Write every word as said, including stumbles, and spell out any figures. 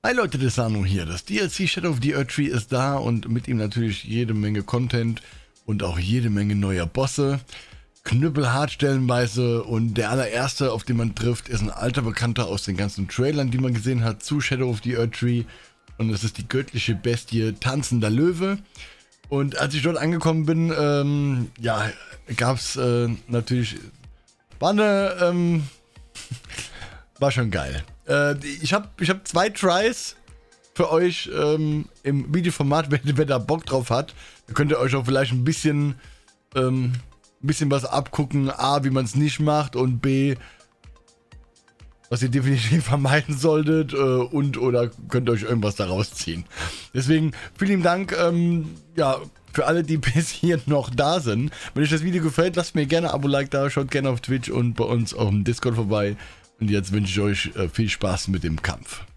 Hi Leute, das Sano hier. Das D L C Shadow of the Erdtree ist da und mit ihm natürlich jede Menge Content und auch jede Menge neuer Bosse. Knüppelhart stellenweise und der allererste, auf den man trifft, ist ein alter Bekannter aus den ganzen Trailern, die man gesehen hat zu Shadow of the Erdtree. Und es ist die göttliche Bestie Tanzender Löwe. Und als ich dort angekommen bin, ähm, ja, gab es äh, natürlich, war eine, ähm, war schon geil. Äh, ich habe ich hab zwei Tries für euch ähm, im Videoformat, wenn, wer da Bock drauf hat. Da könnt ihr euch auch vielleicht ein bisschen, ähm, ein bisschen was abgucken. A, wie man es nicht macht und B, was ihr definitiv vermeiden solltet äh, und oder könnt ihr euch irgendwas daraus ziehen. Deswegen vielen Dank ähm, ja, für alle, die bis hier noch da sind. Wenn euch das Video gefällt, lasst mir gerne ein Abo, Like da, schaut gerne auf Twitch und bei uns auf dem Discord vorbei. Und jetzt wünsche ich euch äh, viel Spaß mit dem Kampf.